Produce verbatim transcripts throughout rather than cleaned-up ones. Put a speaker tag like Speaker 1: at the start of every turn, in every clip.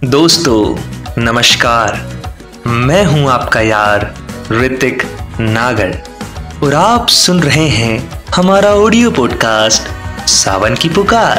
Speaker 1: दोस्तों नमस्कार, मैं हूं आपका यार ऋतिक नागर और आप सुन रहे हैं हमारा ऑडियो पॉडकास्ट सावन की पुकार।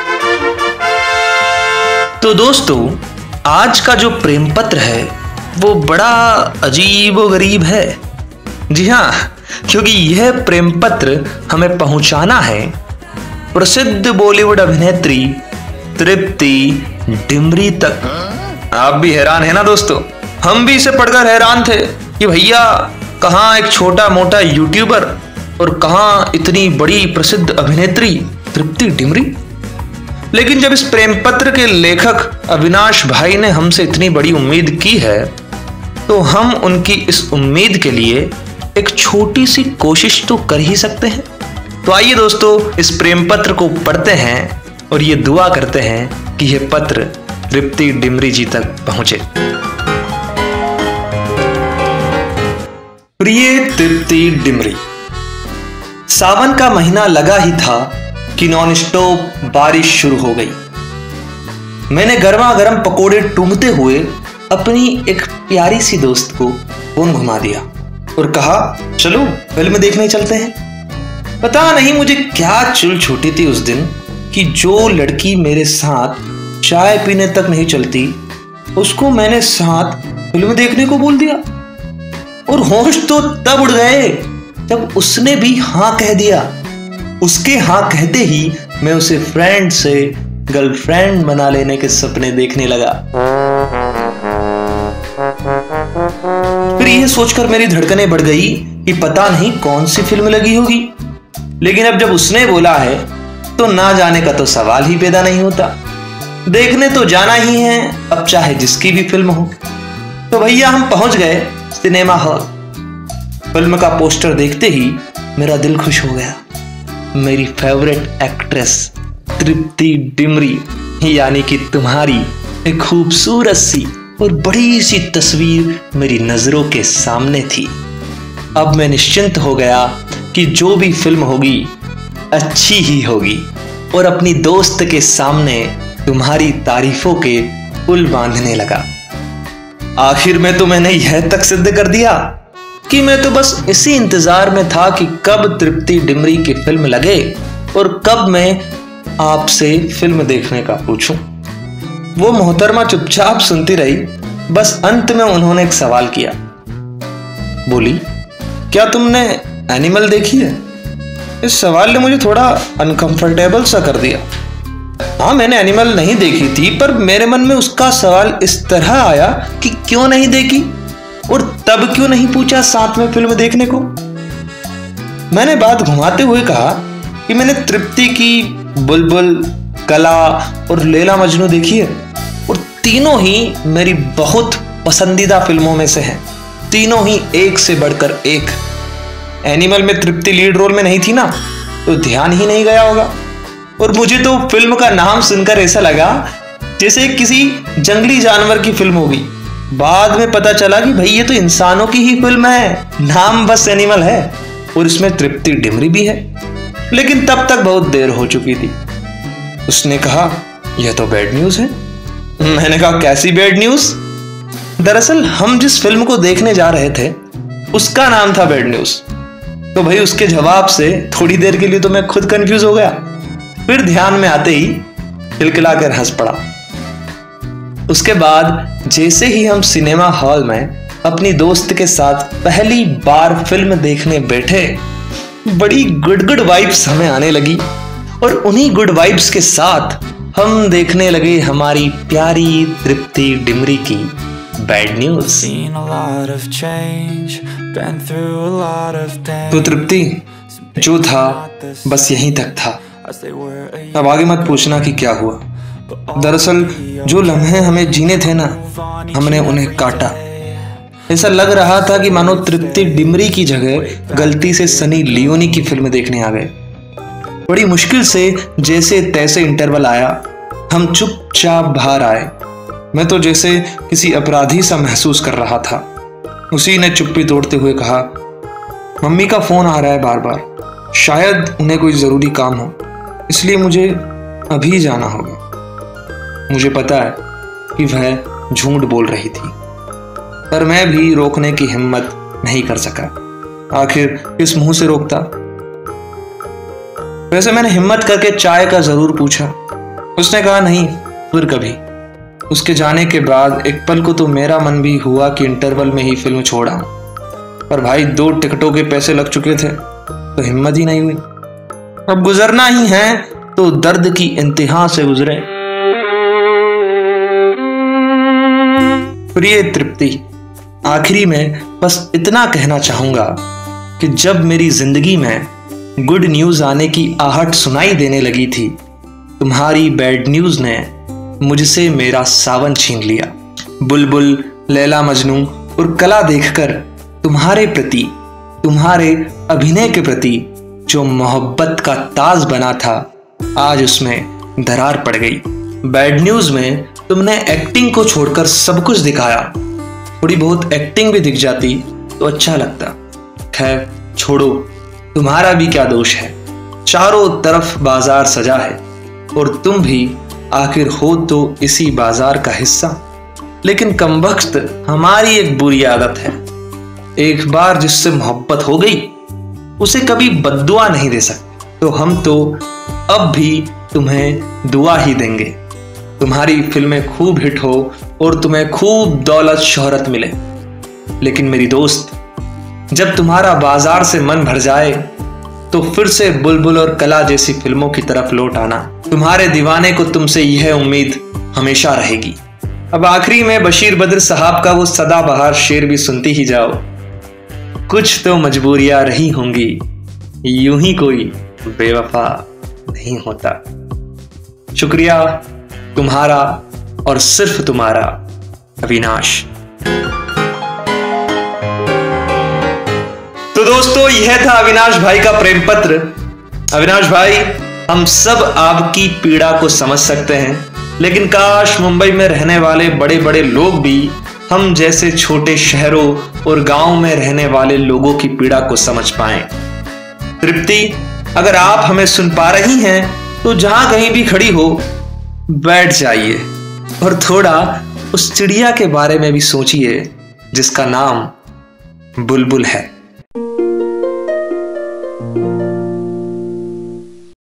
Speaker 1: तो दोस्तों, आज का जो प्रेम पत्र है वो बड़ा अजीब व गरीब है। जी हाँ, क्योंकि यह प्रेम पत्र हमें पहुंचाना है प्रसिद्ध बॉलीवुड अभिनेत्री तृप्ति डिमरी तक। आप भी हैरान है ना दोस्तों, हम भी इसे पढ़कर हैरान थे कि भैया कहाँ एक छोटा मोटा यूट्यूबर और कहाँ इतनी बड़ी प्रसिद्ध अभिनेत्री तृप्ति डिमरी। लेकिन जब इस प्रेम पत्र के लेखक अविनाश भाई ने हमसे इतनी बड़ी उम्मीद की है, तो हम उनकी इस उम्मीद के लिए एक छोटी सी कोशिश तो कर ही सकते हैं। तो आइए दोस्तों, इस प्रेम पत्र को पढ़ते हैं और ये दुआ करते हैं कि यह पत्र तृप्ति डिमरी जी तक पहुंचे। प्रिय तृप्ति डिमरी, सावन का महीना लगा ही था कि नॉन स्टॉप बारिश शुरू हो गई। मैंने गर्मा गर्म पकोड़े टूंगते हुए अपनी एक प्यारी सी दोस्त को फोन घुमा दिया और कहा, चलो फिल्म देखने चलते हैं। पता नहीं मुझे क्या चुल छूटी थी उस दिन कि जो लड़की मेरे साथ चाय पीने तक नहीं चलती, उसको मैंने साथ फिल्म देखने को बोल दिया। और होश तो तब उड़ गए जब उसने भी हाँ कह दिया। उसके हाँ कहते ही मैं उसे फ्रेंड से गर्लफ्रेंड बना लेने के सपने देखने लगा। फिर यह सोचकर मेरी धड़कनें बढ़ गई कि पता नहीं कौन सी फिल्म लगी होगी। लेकिन अब जब उसने बोला है तो ना जाने का तो सवाल ही पैदा नहीं होता। देखने तो जाना ही है, अब चाहे जिसकी भी फिल्म हो। तो भैया हम पहुंच गए सिनेमा हॉल। फिल्म का पोस्टर देखते ही मेरा दिल खुश हो गया। मेरी फेवरेट एक्ट्रेस तृप्ति डिमरी यानी कि तुम्हारी एक खूबसूरत सी और बड़ी सी तस्वीर मेरी नजरों के सामने थी। अब मैं निश्चिंत हो गया कि जो भी फिल्म होगी अच्छी ही होगी और अपनी दोस्त के सामने तुम्हारी तारीफों के पुल बांधने लगा। आखिर में तो मैंने यह तक सिद्ध कर दिया कि मैं तो बस इसी इंतजार में था कि कब तृप्ति डिमरी की फिल्म लगे और कब मैं आपसे फिल्म देखने का पूछूं। वो मोहतरमा चुपचाप सुनती रही। बस अंत में उन्होंने एक सवाल किया। बोली, क्या तुमने एनिमल देखी है? इस सवाल ने मुझे थोड़ा अनकंफर्टेबल सा कर दिया। हाँ, मैंने एनिमल नहीं देखी थी, पर मेरे मन में उसका सवाल इस तरह आया कि क्यों नहीं देखी और तब क्यों नहीं पूछा साथ में फिल्म देखने को। मैंने बात घुमाते हुए कहा कि मैंने तृप्ति की बुलबुल, कला और लैला मजनू देखी है और तीनों ही मेरी बहुत पसंदीदा फिल्मों में से हैं। तीनों ही एक से बढ़कर एक। एनिमल में तृप्ति लीड रोल में नहीं थी ना, तो ध्यान ही नहीं गया होगा। और मुझे तो फिल्म का नाम सुनकर ऐसा लगा जैसे किसी जंगली जानवर की फिल्म होगी। बाद में पता चला कि भाई ये तो इंसानों की ही फिल्म है, नाम बस एनिमल है और इसमें तृप्ति डिमरी भी है। लेकिन तब तक बहुत देर हो चुकी थी। उसने कहा, यह तो बैड न्यूज है। मैंने कहा, कैसी बैड न्यूज? दरअसल हम जिस फिल्म को देखने जा रहे थे उसका नाम था बैड न्यूज। तो भाई उसके जवाब से थोड़ी देर के लिए तो मैं खुद कंफ्यूज हो गया। फिर ध्यान में आते ही खिलखिलाकर हंस पड़ा। उसके बाद जैसे ही हम सिनेमा हॉल में अपनी दोस्त के साथ पहली बार फिल्म देखने बैठे, बड़ी गुड गुड वाइब्स हमें आने लगी और उन्हीं गुड वाइब्स के साथ हम देखने लगे हमारी प्यारी तृप्ति डिमरी की बैड न्यूज। तो तृप्ति, जो था बस यहीं तक था। अब आगे मत पूछना कि क्या हुआ। दरअसल जो लम्हे हमें जीने थे ना, हमने उन्हें काटा। ऐसा लग रहा था कि मानो तृप्ति डिमरी की जगह गलती से सनी लियोनी की फिल्म देखने आ गए। बड़ी मुश्किल से जैसे तैसे इंटरवल आया, हम चुपचाप बाहर आए। मैं तो जैसे किसी अपराधी सा महसूस कर रहा था। उसी ने चुप्पी तोड़ते हुए कहा, मम्मी का फोन आ रहा है बार बार, शायद उन्हें कोई जरूरी काम हो, इसलिए मुझे अभी जाना होगा। मुझे पता है कि वह झूठ बोल रही थी, पर मैं भी रोकने की हिम्मत नहीं कर सका। आखिर किस मुंह से रोकता। वैसे मैंने हिम्मत करके चाय का जरूर पूछा। उसने कहा नहीं, फिर कभी। उसके जाने के बाद एक पल को तो मेरा मन भी हुआ कि इंटरवल में ही फिल्म छोड़ा, पर भाई दो टिकटों के पैसे लग चुके थे तो हिम्मत ही नहीं हुई। अब गुजरना ही है तो दर्द की इंतहा से गुजरे। प्रिय तृप्ति, आखिरी में बस इतना कहना चाहूंगा कि जब मेरी जिंदगी में गुड न्यूज आने की आहट सुनाई देने लगी थी, तुम्हारी बैड न्यूज ने मुझसे मेरा सावन छीन लिया। बुलबुल, लैला मजनू और कला देखकर तुम्हारे प्रति, तुम्हारे अभिनय के प्रति जो मोहब्बत का ताज बना था, आज उसमें दरार पड़ गई। बैड न्यूज में तुमने एक्टिंग को छोड़कर सब कुछ दिखाया। थोड़ी बहुत एक्टिंग भी दिख जाती तो अच्छा लगता। खैर छोड़ो, तुम्हारा भी क्या दोष है। चारों तरफ बाजार सजा है और तुम भी आखिर हो तो इसी बाजार का हिस्सा। लेकिन कमबख्त हमारी एक बुरी आदत है, एक बार जिससे मोहब्बत हो गई उसे कभी बद्दुआ नहीं दे सकते। तो हम तो अब भी तुम्हें दुआ ही देंगे, तुम्हारी फिल्में खूब हिट हो और तुम्हें खूब दौलत शोहरत मिले। लेकिन मेरी दोस्त, जब तुम्हारा बाजार से मन भर जाए तो फिर से बुलबुल और कला जैसी फिल्मों की तरफ लौट आना। तुम्हारे दीवाने को तुमसे यह उम्मीद हमेशा रहेगी। अब आखिरी में बशीर बद्र साहब का वो सदाबहार शेर भी सुनती ही जाओ। कुछ तो मजबूरियां रही होंगी, यूं ही कोई बेवफा नहीं होता। शुक्रिया, तुम्हारा और सिर्फ तुम्हारा, अविनाश। तो दोस्तों, यह था अविनाश भाई का प्रेम पत्र। अविनाश भाई, हम सब आपकी पीड़ा को समझ सकते हैं, लेकिन काश मुंबई में रहने वाले बड़े बड़े लोग भी हम जैसे छोटे शहरों और गांव में रहने वाले लोगों की पीड़ा को समझ पाएं। तृप्ति, अगर आप हमें सुन पा रही हैं तो जहां कहीं भी खड़ी हो, बैठ जाइए और थोड़ा उस चिड़िया के बारे में भी सोचिए जिसका नाम बुलबुल है।